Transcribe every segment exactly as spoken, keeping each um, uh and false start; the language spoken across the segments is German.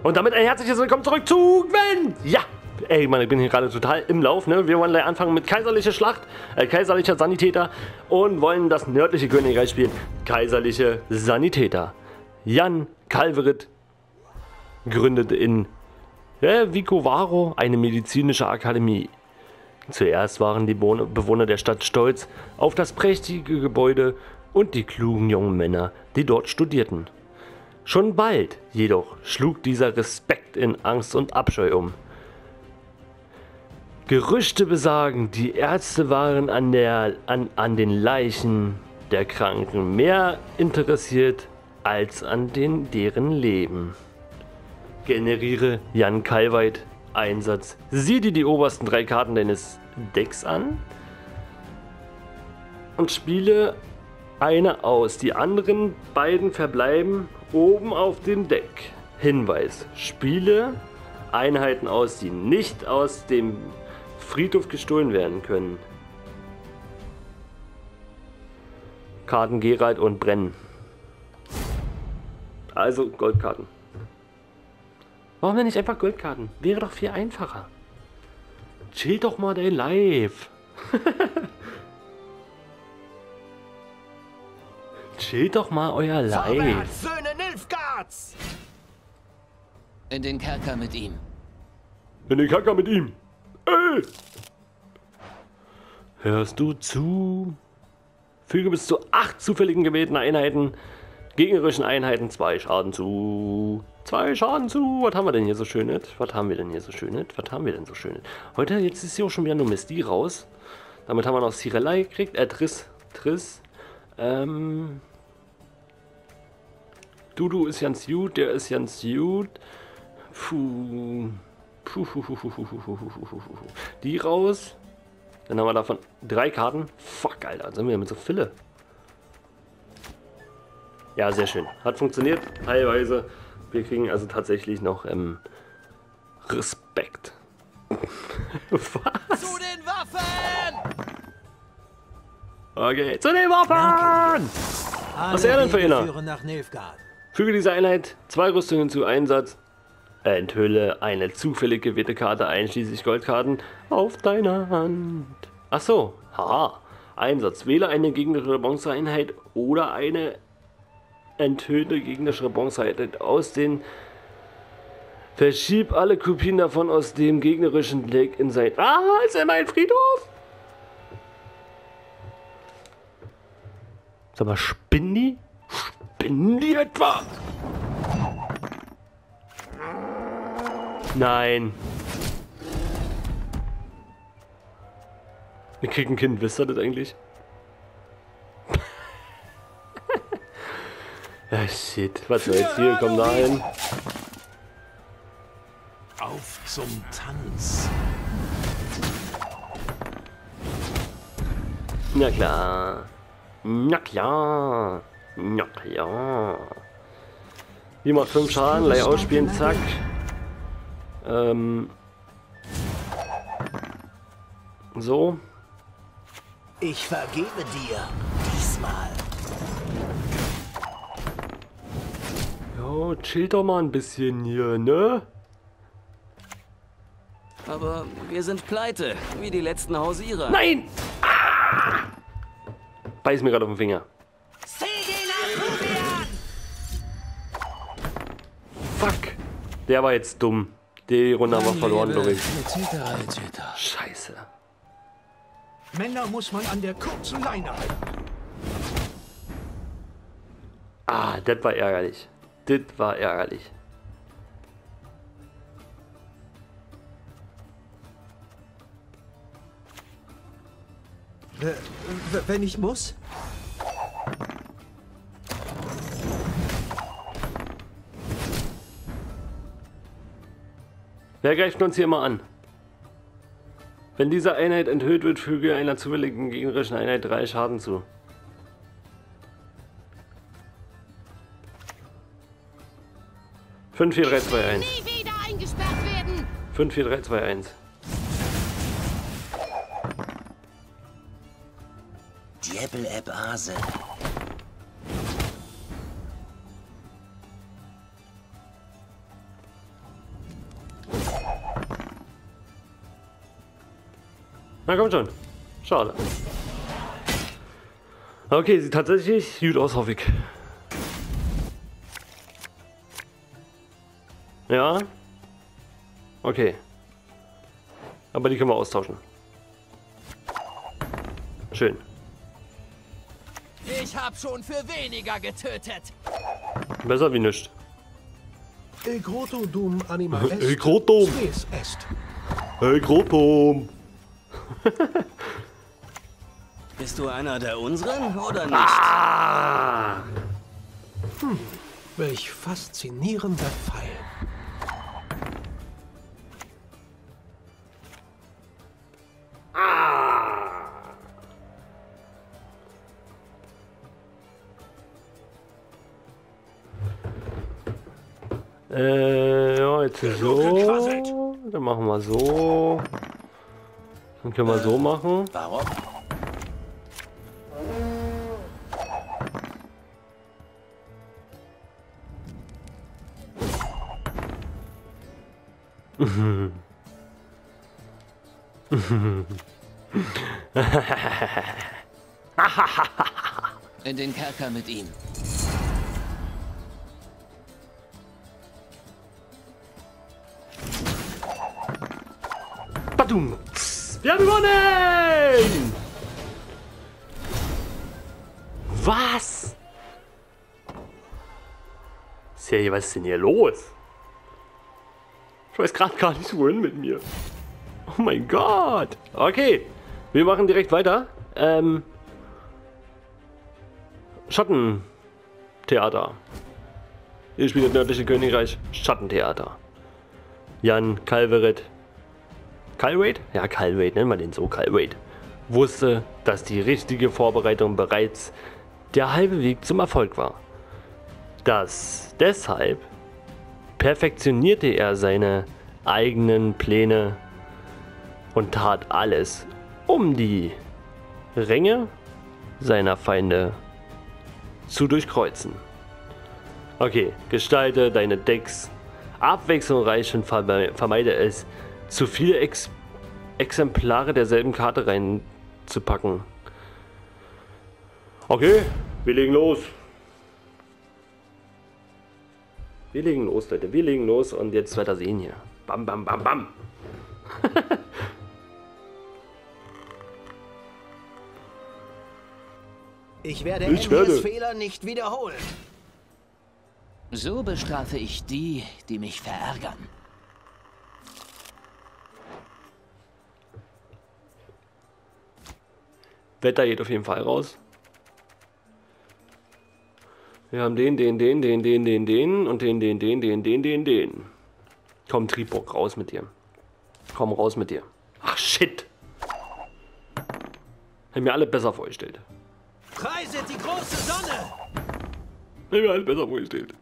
Und damit ein herzliches Willkommen zurück zu Gwen! Ja! Ey, Mann, ich bin hier gerade total im Lauf, ne? Wir wollen gleich anfangen mit Kaiserliche Schlacht, äh, Kaiserlicher Sanitäter und wollen das nördliche Königreich spielen. Kaiserliche Sanitäter. Jan Kalverit gründete in äh, Vicovaro eine medizinische Akademie. Zuerst waren die Bewohner der Stadt stolz auf das prächtige Gebäude und die klugen jungen Männer, die dort studierten. Schon bald jedoch schlug dieser Respekt in Angst und Abscheu um. Gerüchte besagen, die Ärzte waren an, der, an, an den Leichen der Kranken mehr interessiert als an den, deren Leben. Generiere Jan Kalveit Einsatz. Sieh dir die obersten drei Karten deines Decks an und spiele eine aus. Die anderen beiden verbleiben oben auf dem Deck. Hinweis: Spiele Einheiten aus, die nicht aus dem Friedhof gestohlen werden können. Karten Geralt und Brennen. Also Goldkarten. Warum denn nicht einfach Goldkarten? Wäre doch viel einfacher. Chill doch mal dein Live. Chill doch mal euer Live. Söhne Nilfgaards! In den Kerker mit ihm. In den Kerker mit ihm. Ey! Hörst du zu? Füge bis zu acht zufälligen gewählten Einheiten, gegnerischen Einheiten zwei Schaden zu. Zwei Schaden zu. Was haben wir denn hier so Schönes? Was haben wir denn hier so Schönes? Was haben wir denn so Schönes? Heute, jetzt ist hier auch schon wieder nur Misty raus. Damit haben wir noch Cirella gekriegt. Äh, Triss. Triss. Ähm. Dudu ist ganz gut. Der ist ganz gut. Puh. Puh, puh, puh, puh, puh, puh, puh, puh, puh. Die raus. Dann haben wir davon drei Karten. Fuck, Alter. Sind wir ja mit so Fülle. Ja, sehr schön. Hat funktioniert. Teilweise. Wir kriegen also tatsächlich noch ähm, Respekt. Was? Zu den Waffen! Okay, zu den Waffen! Was ist er denn für einer? Füge dieser Einheit zwei Rüstungen hinzu. Einsatz. Enthülle eine zufällig gewählte Karte einschließlich Goldkarten auf deiner Hand. Ach so, haha. Einsatz. Wähle eine gegnerische Bronzeeinheit oder eine enthüllte gegnerische Bronzeeinheit aus den. Verschieb alle Kopien davon aus dem gegnerischen Deck in sein. Ah, ist er mein Friedhof? Sag mal, spinnen die? Spinnen die etwa? Nein. Wir kriegen ein Kind, wisst ihr das eigentlich? Ja, shit. Was soll's hier? Komm da hin. Auf zum Tanz. Na klar. Na klar. Na klar. Hier macht fünf Schaden, Leih ausspielen, zack. Ähm. So. Ich vergebe dir. Diesmal. Jo, chill doch mal ein bisschen hier, ne? Aber wir sind pleite, wie die letzten Hausierer. Nein! Ah! Beiß mir gerade auf den Finger. Fuck. Der war jetzt dumm. Die Runde haben wir verloren, glaube ich. Scheiße. Männer muss man an der kurzen Leine halten. Ah, das war ärgerlich. Das war ärgerlich. Wenn ich muss? Wer greift uns hier mal an? Wenn diese Einheit enthüllt wird, füge einer zufälligen gegnerischen Einheit drei Schaden zu. fünf, vier, drei, zwei, eins. Nie wieder eingesperrt werden! fünf, vier, drei, zwei, eins. Djebel Eb Ase. Na komm schon. Schade. Okay, sieht tatsächlich gut aus, hoffe ich. Ja. Okay. Aber die können wir austauschen. Schön. Ich hab schon für weniger getötet. Besser wie nichts. E groto dum anima est. E grotum. Spes est. Hey, Grotum. Bist du einer der unseren oder nicht? Ah! Hm, welch faszinierender Pfeil. Äh, ja, jetzt so. Dann machen wir so. Dann können wir so machen. Warum? In den Kerker mit ihm. Badum. Wir haben gewonnen! Was? Serie, was ist denn hier los? Ich weiß gerade gar nicht, wohin mit mir. Oh mein Gott. Okay, wir machen direkt weiter. Ähm, Schattentheater. Ihr spielt das nördliche Königreich. Schattentheater. Jan Calveret. Calvert? Ja, Calvert, nennen wir den so, Calvert. Wusste, dass die richtige Vorbereitung bereits der halbe Weg zum Erfolg war. Das deshalb perfektionierte er seine eigenen Pläne und tat alles, um die Ränge seiner Feinde zu durchkreuzen. Okay, gestalte deine Decks abwechslungsreich und vermeide es, zu viele Ex Exemplare derselben Karte reinzupacken. Okay, wir legen los. Wir legen los, Leute. Wir legen los und jetzt weiter sehen hier. Bam, bam, bam, bam. Ich werde Ich Enviers werde. Fehler nicht wiederholen. So bestrafe ich die, die mich verärgern. Wetter geht auf jeden Fall raus. Wir haben den, den, den, den, den, den, den und den, den, den, den, den, den, den. Komm, Triebburg, raus mit dir. Komm, raus mit dir. Ach, shit. Hätten mir alle besser vorgestellt. Preiset die große Sonne! Hätten mir alle besser vorgestellt.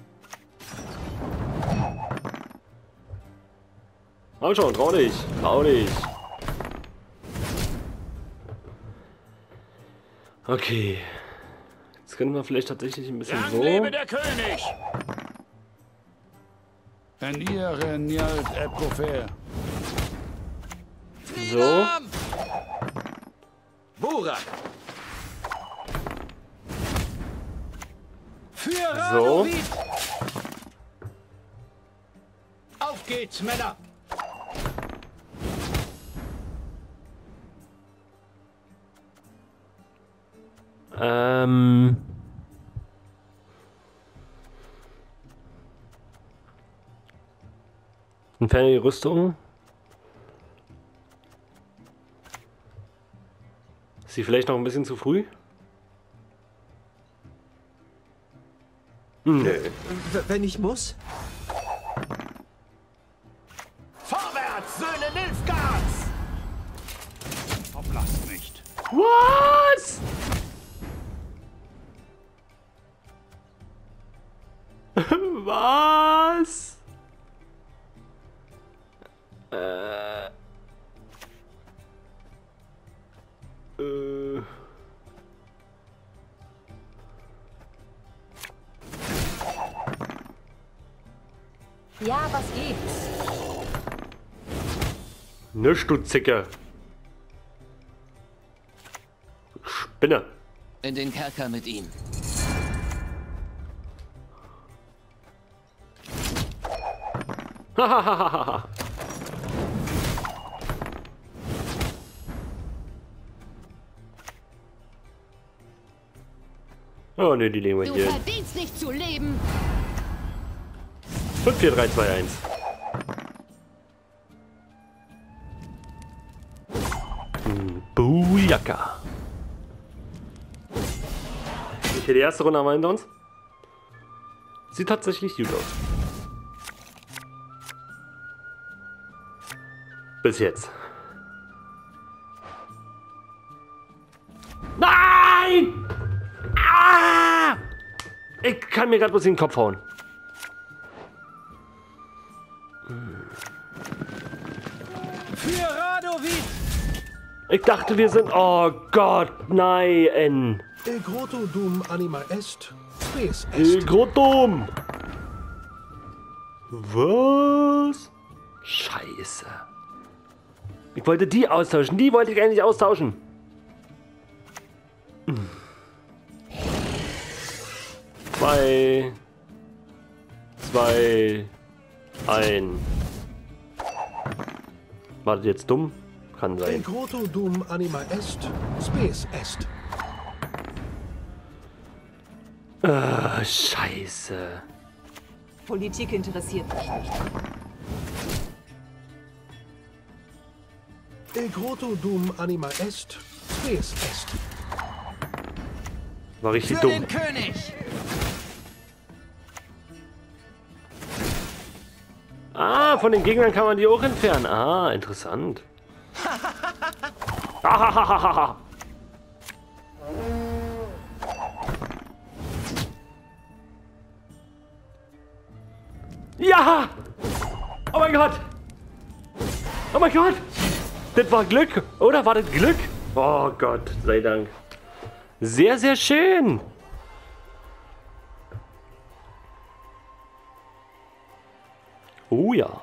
Komm schon, trau dich. Trau dich. Okay. Jetzt können wir vielleicht tatsächlich ein bisschen so. der König! Enir Renialt Eprofer. So. Burak! Für So. Radovid! Auf geht's, Männer! Ähm. Entferne die Rüstung. Ist sie vielleicht noch ein bisschen zu früh? Nö. W- Wenn ich muss? Vorwärts, Söhne Nilfgaards! Verblasst nicht. Was? Was? Äh. Äh. Ja, was gibt's? Nisch, du Zicke. Bitte. In den Kerker mit ihm. Hahaha. Oh ne, die legen wir Du hier. verdienst nicht zu leben. fünf, vier, drei, zwei, eins. Hm, Booyaka. Okay, die erste Runde haben wir hinter uns. Sieht tatsächlich gut aus. Bis jetzt. Nein! Ah! Ich kann mir gerade bloß in den Kopf hauen. Für Radovid! Ich dachte, wir sind... Oh Gott, nein. Il grotto dum anima est, spes Il est. Grottum. Was? Scheiße. Ich wollte die austauschen. Die wollte ich eigentlich austauschen. Hm. Zwei. Zwei. Ein. War das jetzt dumm? Kann Il sein. grotto dum anima est, spes est. Ah, Scheiße. Politik interessiert mich nicht. Il grotto dum anima est, spes est. War richtig Für dumm. den König! Ah, von den Gegnern kann man die auch entfernen. Ah, interessant. Ahahaha. Ja! Oh mein Gott! Oh mein Gott! Das war Glück, oder? War das Glück? Oh Gott, sei Dank. Sehr, sehr schön. Oh ja.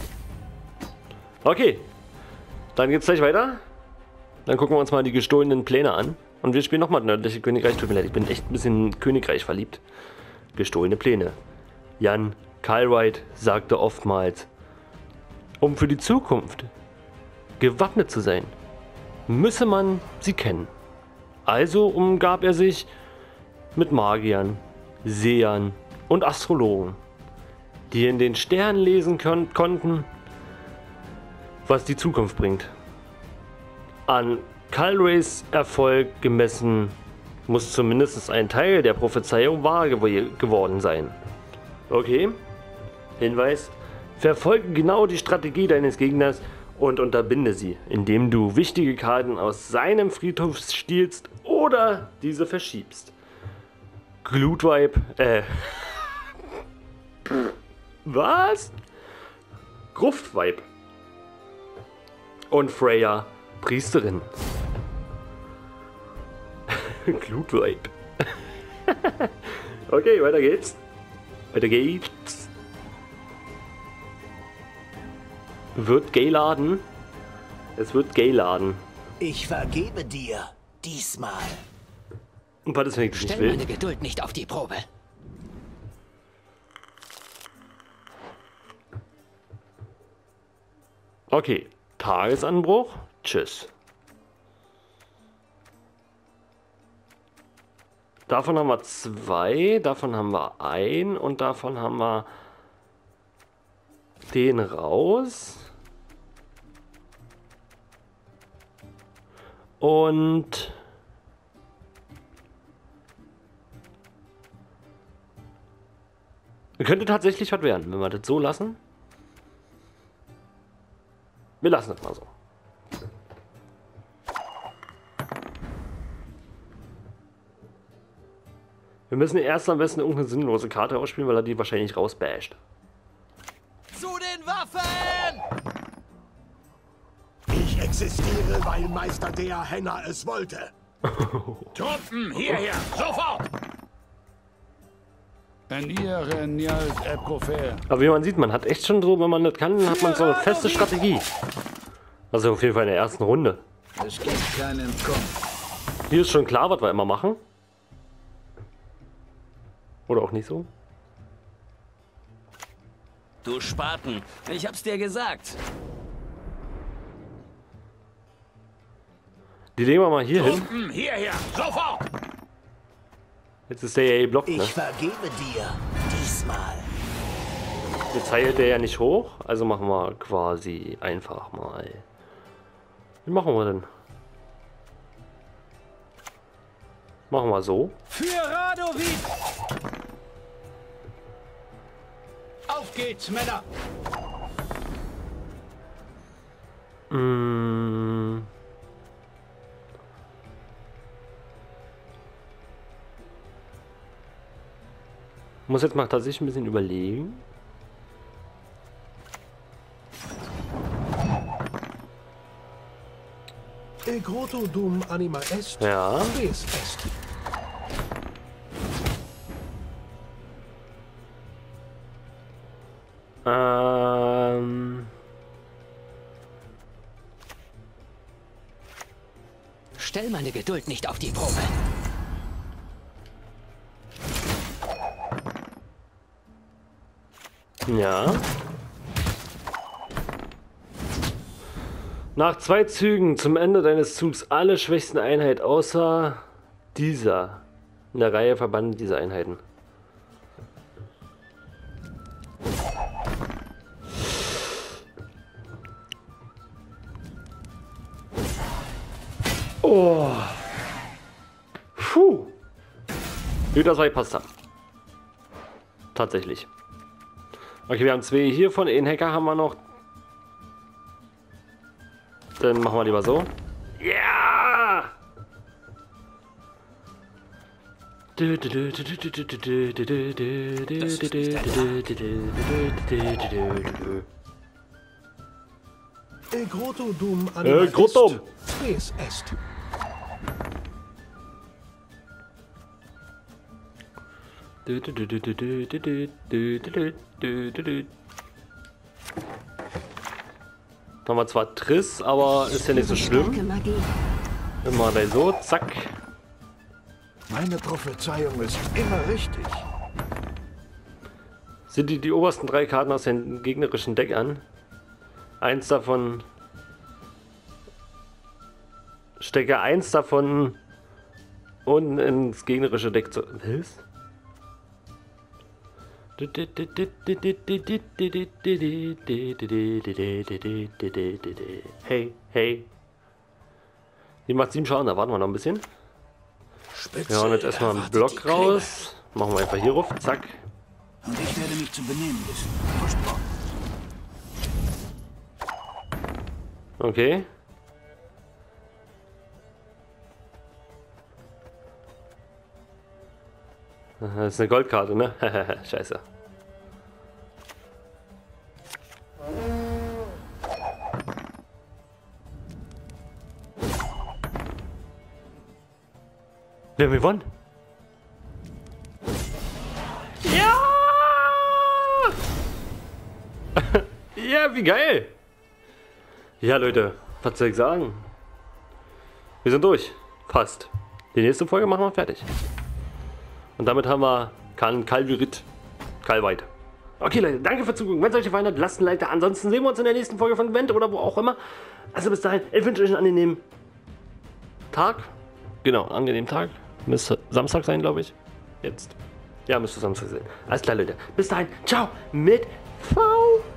Okay. Dann geht's gleich weiter. Dann gucken wir uns mal die gestohlenen Pläne an. Und wir spielen nochmal nördliche Königreich. Tut mir leid, ich bin echt ein bisschen in Königreich verliebt. Gestohlene Pläne. Jan Kallwright sagte oftmals, um für die Zukunft gewappnet zu sein, müsse man sie kennen. Also umgab er sich mit Magiern, Sehern und Astrologen, die in den Sternen lesen kon konnten, was die Zukunft bringt. An Kallwrights Erfolg gemessen muss zumindest ein Teil der Prophezeiung wahr gew geworden sein. Okay, Hinweis: Verfolge genau die Strategie deines Gegners und unterbinde sie, indem du wichtige Karten aus seinem Friedhof stiehlst oder diese verschiebst. Glutweib, äh... Was? Gruftweib. Und Freya, Priesterin. Glutweib. Okay, weiter geht's. Weiter geht's. Wird gay laden. Es wird gay laden. Ich vergebe dir. Diesmal. Und was ist, wenn ich das nicht Stell will? meine Geduld nicht auf die Probe. Okay, Tagesanbruch. Tschüss. Davon haben wir zwei, davon haben wir ein und davon haben wir den raus. Und könnte tatsächlich was werden, wenn wir das so lassen. Wir lassen das mal so. Wir müssen erst am besten irgendeine sinnlose Karte ausspielen, weil er die wahrscheinlich rausbasht. Zu den Waffen! Ich existiere, weil Meister der Henner es wollte. Truppen hierher, sofort! Enire Njalt Eprofer. Aber wie man sieht, man hat echt schon so, wenn man das kann, hat man so eine feste Strategie. Also auf jeden Fall in der ersten Runde. Es gibt keinen Entkommen. Hier ist schon klar, was wir immer machen. Oder auch nicht so. Du Spaten, ich hab's dir gesagt. Die legen wir mal hier hin. Truppen, hierher, sofort! Jetzt ist der ja geblockt, ne? Ich vergebe dir. Diesmal. Jetzt heilt der ja nicht hoch. Also machen wir quasi einfach mal. Wie machen wir denn? Machen wir so. Für Radovid! Auf geht's, Männer! Mm. Muss jetzt mal tatsächlich ein bisschen überlegen. E grotto dum anima est, Ja. res est. Ähm. Stell meine Geduld nicht auf die Probe. Ja. Nach zwei Zügen zum Ende deines Zugs alle schwächsten Einheiten außer dieser in der Reihe verbannen diese Einheiten. Oh. Puh. Hühnerei passt da. Tatsächlich. Okay, wir haben zwei hiervon. Den Hacker haben wir noch. Dann machen wir lieber so. Ja! E grotto dum anima Äh, Grotto. est, res est. Haben wir zwar Triss, aber ist ja nicht so schlimm. Magie. Immer gleich so, zack. Meine Prophezeiung ist immer richtig. Sind die die obersten drei Karten aus dem gegnerischen Deck an? Eins davon. Stecke eins davon unten ins gegnerische Deck zu. Was? Hey, hey. Die macht sieben Schaden, da warten wir noch ein bisschen. Wir hauen jetzt erstmal einen Block raus. Machen wir einfach hier rauf, zack. Und ich werde mich zu benehmen wissen. Versprochen. Okay. Das ist eine Goldkarte, ne? Scheiße. Wir haben gewonnen. Ja! Ja, wie geil! Ja, Leute, was soll ich sagen? Wir sind durch. Fast. Die nächste Folge machen wir fertig. Und damit haben wir Kalvirit. Kalweit. Okay, Leute, danke fürs Zugucken. Wenn es euch gefallen hat, lasst ein Like da. Ansonsten sehen wir uns in der nächsten Folge von Gwent oder wo auch immer. Also bis dahin, ich wünsche euch einen angenehmen Tag. Genau, einen angenehmen Tag. Müsste Samstag sein, glaube ich. Jetzt. Ja, müsste Samstag sein. Alles klar, Leute. Bis dahin. Ciao mit V.